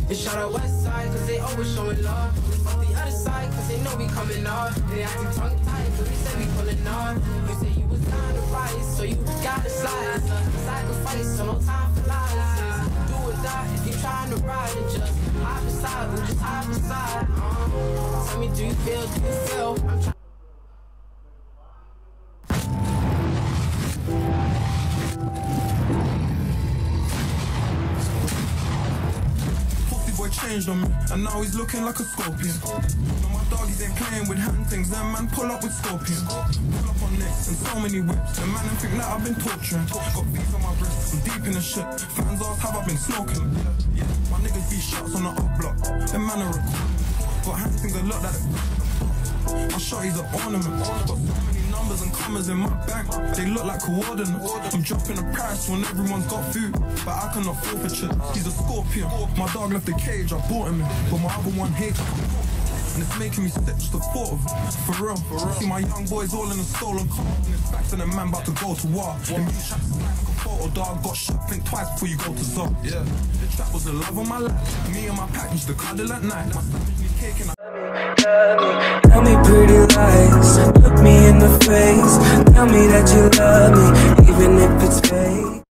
And shout out West Side, cause they always showing love. We fuck the other side, cause they know we coming up. They acting tongue tied, cause we said we pulling up. You say you was down to rise, so you gotta slide. It's a sacrifice, so no time for lies. Do or die if you trying to ride and just hop beside, we just hop beside. Tell me, do you feel, I'm trying. Changed on me, and now he's looking like a scorpion. Now my doggies ain't playing with hand things, them man pull up with scorpion. Pull up on necks and so many whips, and man I think that I've been torturing. Got beef on my wrist, I'm deep in the shit. Fans ask have I been smoking? Yeah, my niggas be shots on the up block, them man are recording. Got hand things a lot that my shorty's an ornament. Got so many numbers and commas in my bank, they look like coordinates. I'm dropping the price when everyone's got food, but I cannot forfeit shit. He's a scorpion. My dog left the cage, I bought him in, but my other one hates him. And it's making me sick just the thought of it. For real. See my young boys all in a stolen car, and it's back to the man about to go to war. And you shot like a photo dog, got shot, think twice before you go to sub. Yeah, the trap was the love of my life. Me and my package, the cuddle at night. My savage need cake and tell me pretty lies, look me in the face. Tell me that you love me, even if it's fake.